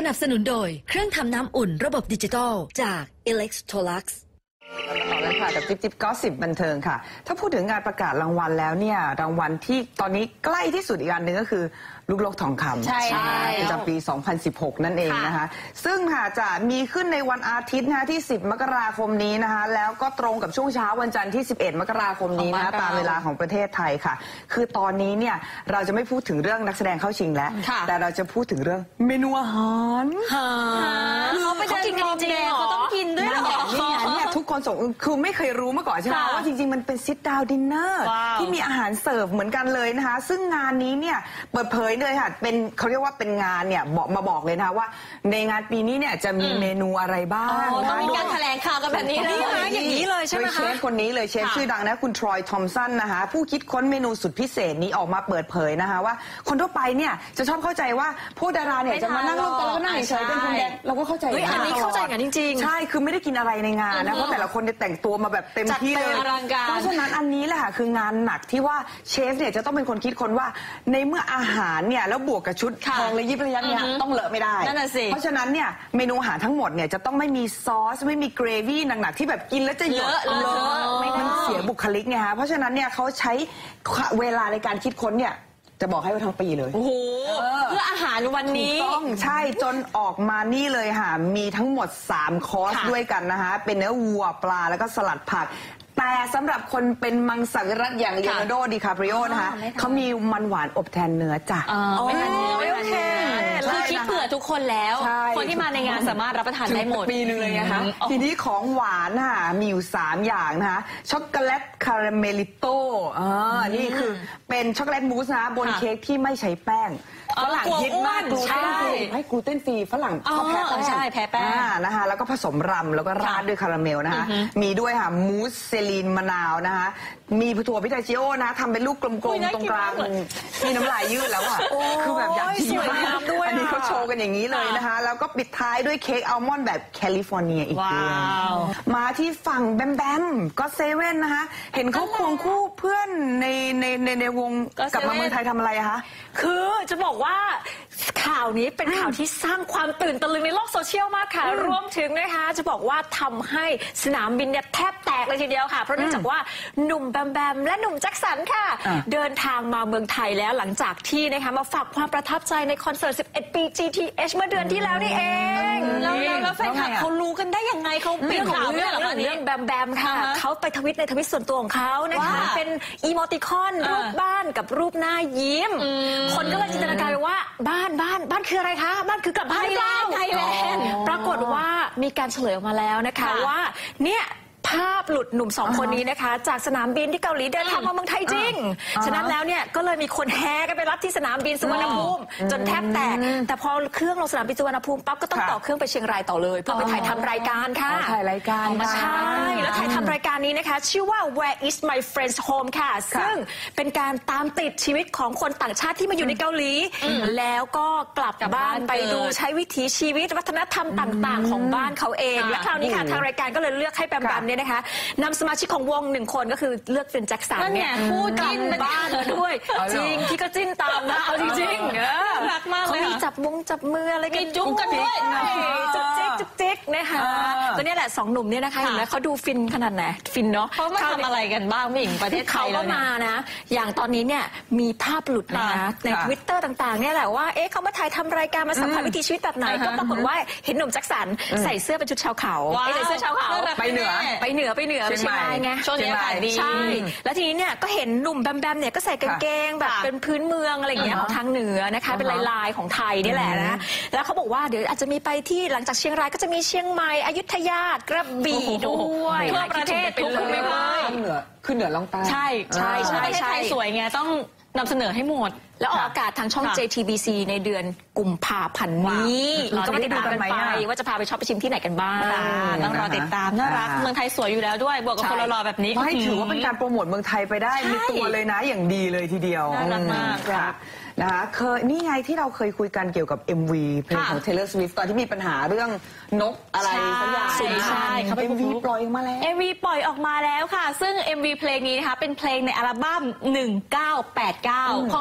นับสนุนโดยเครื่องทำน้ำอุ่นระบบดิจิตอลจาก Electrolux ต่อเลยค่ะกับจิ๊บก็สิบบันเทิงค่ะถ้าพูดถึงงานประกาศรางวัลแล้วเนี่ยรางวัลที่ตอนนี้ใกล้ที่สุดอีกอันหนึ่งก็คือลูกโลกทองคำใช่ประจำปี 2016 นั่นเองนะคะซึ่งค่ะจะมีขึ้นในวันอาทิตย์นะคะที่ 10 มกราคมนี้นะคะแล้วก็ตรงกับช่วงเช้าวันจันทร์ที่ 11 มกราคมนี้นะคะตามเวลาของประเทศไทยค่ะคือตอนนี้เนี่ยเราจะไม่พูดถึงเรื่องนักแสดงเข้าชิงแล้วแต่เราจะพูดถึงเรื่องเมนูอาหารเขาไปกินกันจริงๆเขาต้องกินด้วยเหรอเนี่ยทุกคนส่งคือไม่เคยรู้มาก่อนใช่ไหมว่าจริงๆมันเป็นซิทดาวดินเนอร์ที่มีอาหารเสิร์ฟเหมือนกันเลยนะคะซึ่งงานนี้เนี่ยเปิดเผยเลยค่ะเป็นเขาเรียกว่าเป็นงานเนี่ยบอกเลยนะคะว่าในงานปีนี้เนี่ยจะมีเมนูอะไรบ้างต้องมีการแถลงข่าวกันแบบนี้เลยอย่างนี้เลยใช่ไหมคะเชฟคนนี้เลยเชฟชื่อดังนะคุณทรอยทอมสันนะคะผู้คิดค้นเมนูสุดพิเศษนี้ออกมาเปิดเผยนะคะว่าคนทั่วไปเนี่ยจะชอบเข้าใจว่าพวกดาราเนี่ยจะมานั่งลงโต๊ะแล้วก็นั่งเฉยเป็นคนแดงเราก็เข้าใจอันนี้เข้าใจกันจริงๆใช่คือไม่ได้กินอะไรในงานนะเพราะแต่ละคนเนี่ยแต่งตัวมาแบบเต็มที่เลยเพราะฉะนั้นอันนี้แหละค่ะคืองานหนักที่ว่าเชฟเนี่ยจะต้องเป็นคนคิดค้นว่าในเมื่ออาหารเนี่ยแล้วบวกกับชุดทองระยิบระยับเนี่ยต้องเลอะไม่ได้เพราะฉะนั้นเนี่ยเมนูอาหารทั้งหมดเนี่ยจะต้องไม่มีซอสไม่มีเกรวี่หนักๆที่แบบกินแล้วจะเยอะมันเสียบุคลิกไงฮะเพราะฉะนั้นเนี่ยเขาใช้เวลาในการคิดค้นเนี่ยจะบอกให้ว่าทั้งปีเลยโอ้โหเพื่ออาหารวันนี้ต้องใช่จนออกมานี่เลยค่ะมีทั้งหมด3คอร์สด้วยกันนะคะเป็นเนื้อวัวปลาแล้วก็สลัดผักแต่สำหรับคนเป็นมังสวิรัติอย่างเลโอนาร์โดดิคาปริโอนะคะเขามีมันหวานอบแทนเนื้อจ้ะไม่ทานเนื้อไม่ทานเนื้อคือคิดเผื่อทุกคนแล้วคนที่มาในงานสามารถรับประทานได้หมดปีนึงเลยนะคะทีนี้ของหวานค่ะมีอยู่3อย่างนะคะช็อกโกแลตคาราเมลิโต้นี่คือเป็นช็อกโกแลตมูสนะบนเค้กที่ไม่ใช้แป้งฝรั่งฮิตมากกลูเตนฟรีให้กลูเตนฟรีฝรั่งชอบแพ้แป้งใช่แพ้แป้งนะคะแล้วก็ผสมรำแล้วก็ราดด้วยคาราเมลนะคะมีด้วยค่ะมูสเซรีนมะนาวนะคะมีถั่วพิทาชิโอนะทำเป็นลูกกลมๆตรงกลางมีน้ำลายยืดแล้วอ่ะคือแบบอยากกินมากอันนี้เขาโชว์กันอย่างนี้เลยนะคะแล้วก็ปิดท้ายด้วยเค้กอัลมอนด์แบบแคลิฟอร์เนียอีกด้วยมาที่ฝั่งแบมแบมก็เซเว่นนะคะเห็นเขาควงคู่เพื่อนในวงกลับมาเมืองไทยทำอะไรคะคือจะบอกว่าข่าวนี้เป็นข่าวที่สร้างความตื่นตะลึงในโลกโซเชียลมากค่ะรวมถึงนะคะจะบอกว่าทำให้สนามบินเนี่ยแทบแตกเลยทีเดียวค่ะเพราะเนื่องจากว่าหนุ่มแบมแบมและหนุ่มแจ็คสันค่ะเดินทางมาเมืองไทยแล้วหลังจากที่นะคะมาฝากความประทับใจในคอนเสิร์ต11 ปี GTH เมื่อเดือนที่แล้วนี่เองแล้วแฟนคลับเขารู้กันได้ยังไงเขาเปลี่ยนข่าวเรื่องแบมแบมค่ะเขาไปทวิตในทวิตส่วนตัวของเขานะคะเป็นอีโมติคอนรูปบ้านกับรูปหน้ายิ้มคนก็เลยจินตนาการว่าบ้านคืออะไรคะบ้านคือกลับบ้านไทยแลนด์ปรากฏว่ามีการเฉลยออกมาแล้วนะคะว่าเนี่ยภาพหลุดหนุ่ม2คนนี้นะคะจากสนามบินที่เกาหลีเดินทางมาเมืองไทยจริงฉะนั้นแล้วเนี่ยก็เลยมีคนแห่กันไปรับที่สนามบินสุวรรณภูมิจนแทบแตกแต่พอเครื่องลงสนามบินสุวรรณภูมิปั๊บก็ต้องต่อเครื่องไปเชียงรายต่อเลยเพื่อไปถ่ายทำรายการค่ะถ่ายรายการใช่แล้วถ่ายทำรายการนี้นะคะชื่อว่า Where is my friend's home ค่ะซึ่งเป็นการตามติดชีวิตของคนต่างชาติที่มาอยู่ในเกาหลีแล้วก็กลับบ้านไปดูใช้วิถีชีวิตวัฒนธรรมต่างๆของบ้านเขาเองและคราวนี้ค่ะทางรายการก็เลยเลือกให้แบมแบมเนี่ยนะคะนำสมาชิกของวง1คนก็คือเลือกเป็นแจ็คสันเนี่ยคู่จิ้นบ้านมาด้วยจริงพี่ก็จิ้นตามนะเอาจริงๆรักมากเลยเขามีจับมืออะไรกันจุ๊บกันด้วยจุ๊บจิ๊กนะคะก็เนี่ยแหละ2หนุ่มเนี่ยนะคะเห็นไหมเขาดูฟินขนาดไหนฟินเนาะเขามาทำอะไรกันบ้างผู้หญิงประเทศไทยเขาก็มานะอย่างตอนนี้เนี่ยมีภาพหลุดนะคะใน Twitter ต่างๆเนี่ยแหละว่าเอ๊ะเขามาถ่ายทำรายการมาสัมผัสวิถีชีวิตแบบไหนก็ปรากฏว่าเห็นหนุ่มแจ็คสันใส่เสื้อเป็นชุดชาวเขาใส่เสื้อชาวเขาไปเหนือไปเหนือเชียงรายไงช่วงนี้ขายดีใช่แล้วทีนี้เนี่ยก็เห็นหนุ่มแบมแบมเนี่ยก็ใส่กางเกงแบบเป็นพื้นเมืองอะไรอย่างเงี้ยของทางเหนือนะคะเป็นลายของไทยนี่แหละนะแล้วเขาบอกว่าเดี๋ยวอาจจะมีไปที่หลังจากเชียงรายก็จะมีเชียงใหม่อยุธยากระบี่ด้วยทั่วประเทศทุกภูมิภาคขึ้นเหนือลงใต้ใช่ประเทศไทยสวยไงต้องนำเสนอให้หมดแล้วออกอากาศทางช่อง JTBC ในเดือนกุมภาพันธ์นี้ก็ไม่ได้ดูกันไปว่าจะพาไปช็อปไปชิมที่ไหนกันบ้างต้องรอติดตามน่ารักเมืองไทยสวยอยู่แล้วด้วยบวกกับคนรอๆแบบนี้ไม่ถือว่าเป็นการโปรโมทเมืองไทยไปได้มีตัวเลยนะอย่างดีเลยทีเดียวน่ารักมากนะคะนี่ไงที่เราเคยคุยกันเกี่ยวกับ MV เพลงของ Taylor Swift ตอนที่มีปัญหาเรื่องนกอะไรสักอย่างใช่เขาเป็น MV ปล่อยออกมาแล้ว MV ปล่อยออกมาแล้วค่ะซึ่ง MV เพลงนี้นะคะเป็นเพลงในอัลบั้ม1989ของสาว Taylor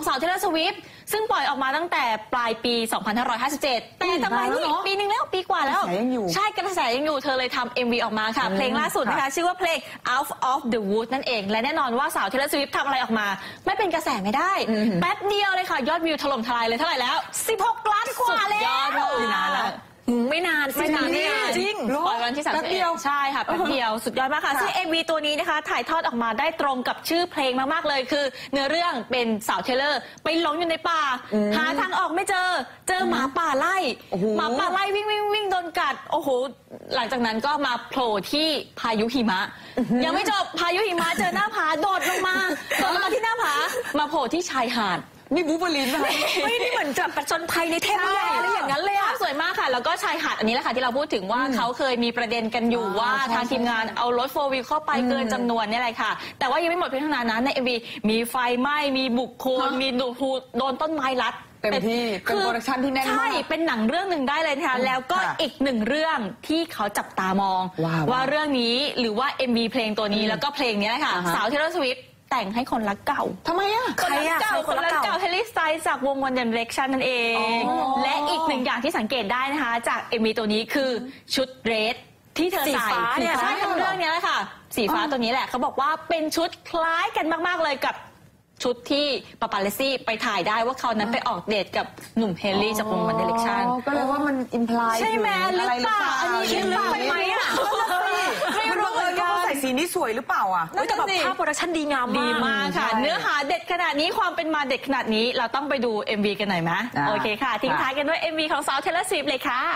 Swift ซึ่งปล่อยออกมาตั้งแต่ปลายปี 2557 แต่ทำไมนี่ปีนึงแล้วปีกว่าแล้วกระแสยังอยู่ใช่กระแสยังอยู่เธอเลยทำ MV ออกมาค่ะเพลงล่าสุดนะคะชื่อว่าเพลง Out of the Wood นั่นเองและแน่นอนว่าสาว Taylor Swift ทำอะไรออกมาไม่เป็นกระแสไม่ได้แป๊บเดียวเลยค่ะยอดวิวถล่มทลายเลยเท่าไหร่แล้ว 16 ล้านกว่าแล้วยอดเลยนานแล้วไม่นานจริงปล่อยวันที่31ใช่ค่ะแป๊บเดียวสุดยอดมากค่ะซึ่ง MV ตัวนี้นะคะถ่ายทอดออกมาได้ตรงกับชื่อเพลงมากๆเลยคือเนื้อเรื่องเป็นสาวเทเลอร์ไปหลงอยู่ในป่าหาทางออกไม่เจอหมาป่าไล่หมาป่าไล่วิ่งโดนกัดโอ้โหหลังจากนั้นก็มาโผล่ที่พายุหิมะยังไม่จบพายุหิมะเจอหน้าผาโดดลงมาที่หน้าผามาโผล่ที่ชายหาดนี่บูเบอรินป่ะนี่เหมือนกับประจนภัยในเทพนิยายอะไรอย่างนั้นเลยอะสวยมากค่ะแล้วก็ชายหาดอันนี้แหละค่ะที่เราพูดถึงว่าเขาเคยมีประเด็นกันอยู่ว่าทางทีมงานเอารถ4 wheel เข้าไปเกินจำนวนนี่แหละค่ะแต่ว่ายังไม่หมดเพียงเท่านั้นใน MV มีไฟไหม้มีบุคคลมีโดนต้นไม้รัดเต็มที่เป็นโปรดักชันที่แน่นมากใช่เป็นหนังเรื่องหนึ่งได้เลยนะคะแล้วก็อีกหนึ่งเรื่องที่เขาจับตามองว่าเรื่องนี้หรือว่า MV เพลงตัวนี้แล้วก็เพลงนี้ค่ะสาว Taylor Swiftแต่งให้คนรักเก่าทำไมอ่ะคนรักเก่าเฮลิสไตล์จากวง One Direction นั่นเองและอีกหนึ่งอย่างที่สังเกตได้นะคะจาก MV ตัวนี้คือชุดเดรสที่เธอใส่ใช่ทั้งเรื่องนี้แหละค่ะสีฟ้าตัวนี้แหละเขาบอกว่าเป็นชุดคล้ายกันมากๆเลยกับชุดที่ปาปาเลซี่ไปถ่ายได้ว่าเขานั้นไปออกเดทกับหนุ่มเฮลลี่จากวง One Direction ก็เลยว่ามันอิมพลายใช่ไหมหรือเปล่าอันนี้คิดลึกไปไหมอ่ะไม่รู้เลยว่าใส่สีนี้สวยหรือเปล่าอ่ะแต่แบบภาพโปรดักชั่นดีงามมากค่ะเนื้อหาเด็ดขนาดนี้ความเป็นมาเด็ดขนาดนี้เราต้องไปดู MV กันหน่อยไหมโอเคค่ะทิ้งท้ายกันด้วย MV ของสาว Taylor Swift เลยค่ะ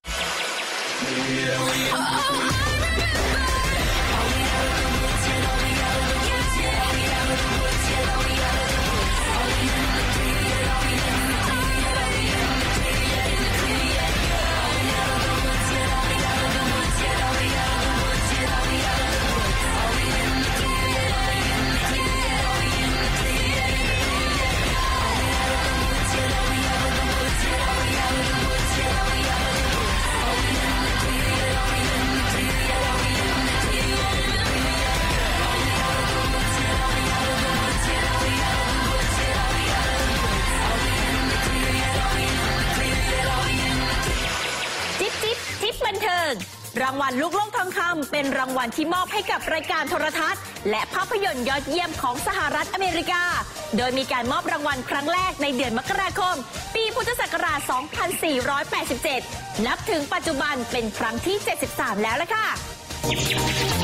บันเทิงรางวัลลูกโลกทองคำเป็นรางวัลที่มอบให้กับรายการโทรทัศน์และภาพยนตร์ยอดเยี่ยมของสหรัฐอเมริกาโดยมีการมอบรางวัลครั้งแรกในเดือนมกราคมปีพุทธศักราช 2487 นับถึงปัจจุบันเป็นครั้งที่ 73 แล้วล่ะค่ะ